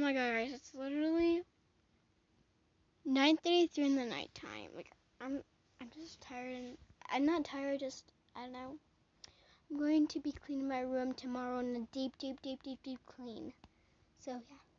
my god, guys, it's literally 9:33 in the nighttime. Like, I'm just tired, and I'm not tired, just, I don't know. I'm going to be cleaning my room tomorrow in a deep clean. So, yeah.